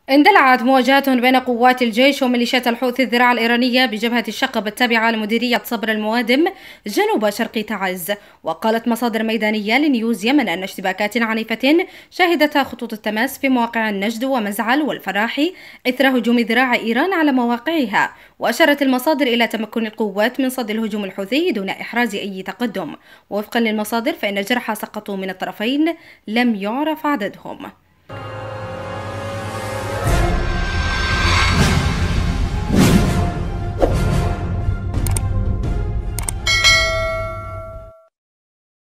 اندلعت مواجهات بين قوات الجيش وميليشيات الحوثي الذراع الإيرانية بجبهة الشقب التابعة لمديرية صبر الموادم جنوب شرق تعز. وقالت مصادر ميدانية لنيوز يمن أن اشتباكات عنيفة شهدتها خطوط التماس في مواقع النجد ومزعل والفراحي إثر هجوم ذراع إيران على مواقعها. وأشارت المصادر إلى تمكن القوات من صد الهجوم الحوثي دون إحراز أي تقدم. ووفقا للمصادر فإن جرحى سقطوا من الطرفين لم يعرف عددهم.